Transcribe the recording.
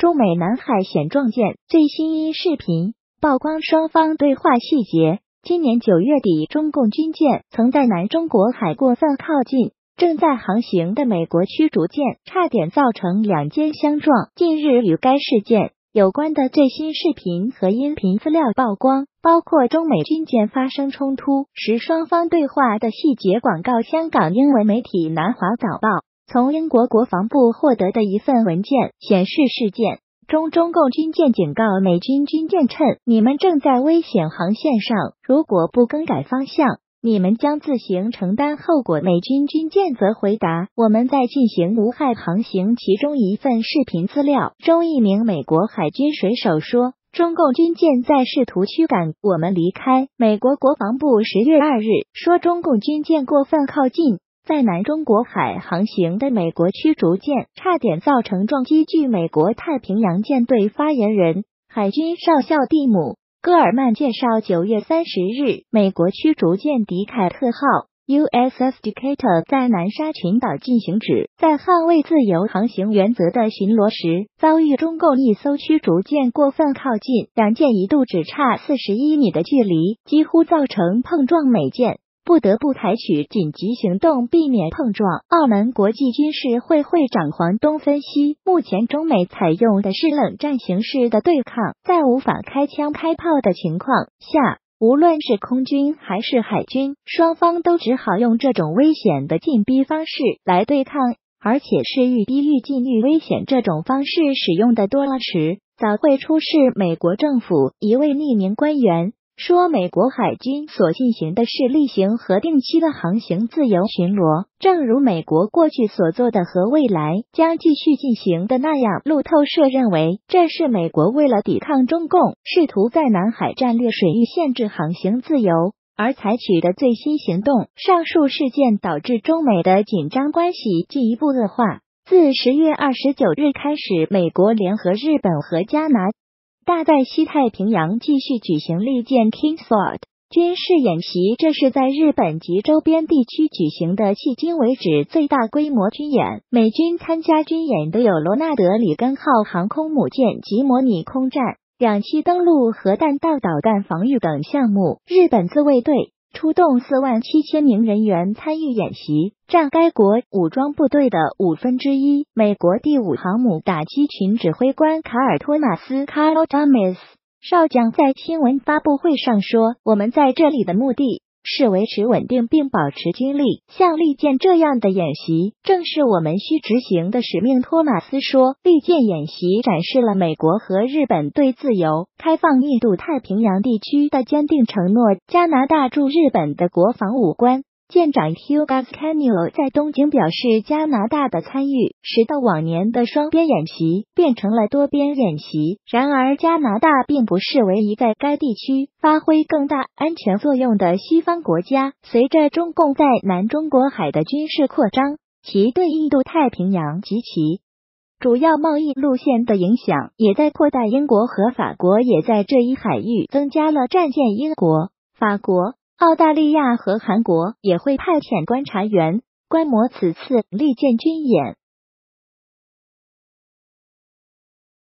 中美南海险撞舰最新视频曝光双方对话细节。今年9月底，中共军舰曾在南中国海过分靠近正在航行的美国驱逐舰，差点造成两舰相撞。近日与该事件有关的最新视频和音频资料曝光，包括中美军舰发生冲突时双方对话的细节。广告：香港英文媒体南华早报。从英国国防部获得的一份文件显示，事件中共军舰警告美军军舰称：“你们正在危险航线上，如果不更改方向，你们将自行承担后果。”美军军舰则回答：“我们在进行无害航行。”其中一份视频资料中，一名美国海军水手说：“中共军舰在试图驱赶我们离开。”美国国防部10月2日说，中共军舰过分靠近在南中国海航行的美国驱逐舰，差点造成撞击。据美国太平洋舰队发言人海军少校蒂姆·戈尔曼介绍，9月30日，美国驱逐舰迪凯特号 USS Decatur 在南沙群岛进行旨在捍卫自由航行原则的巡逻时，遭遇中共一艘驱逐舰过分靠近，两舰一度只差41米的距离，几乎造成碰撞。美舰不得不采取紧急行动避免碰撞。澳门国际军事会会长黄东分析，目前中美采用的是冷战形式的对抗，在无法开枪开炮的情况下，无论是空军还是海军，双方都只好用这种危险的进逼方式来对抗，而且是愈逼愈近愈危险。这种方式使用的多了时，早会出事。美国政府一位匿名官员说，美国海军所进行的是例行和定期的航行自由巡逻，正如美国过去所做的和未来将继续进行的那样。路透社认为，这是美国为了抵抗中共试图在南海战略水域限制航行自由而采取的最新行动。上述事件导致中美的紧张关系进一步恶化。自10月29日开始，美国联合日本和加拿大在西太平洋继续举行利剑 Kingsword 军事演习，这是在日本及周边地区举行的迄今为止最大规模军演。美军参加军演的有罗纳德里根号航空母舰及模拟空战、两栖登陆和弹道导弹防御等项目。日本自卫队出动47000名人员参与演习，占该国武装部队的1/5。美国第5航母打击群指挥官卡尔·托马斯 （Carl Thomas） 少将在新闻发布会上说：“我们在这里的目的是维持稳定并保持军力，像利剑这样的演习正是我们需执行的使命。”托马斯说，利剑演习展示了美国和日本对自由开放印度太平洋地区的坚定承诺。加拿大驻日本的国防武官舰长 Hugh Gascanio 在东京表示，加拿大的参与使得往年的双边演习变成了多边演习。然而，加拿大并不是唯一在该地区发挥更大安全作用的西方国家。随着中共在南中国海的军事扩张，其对印度太平洋及其主要贸易路线的影响也在扩大。英国和法国也在这一海域增加了战舰，英国、法国、澳大利亚和韩国也会派遣观察员观摩此次利剑军演。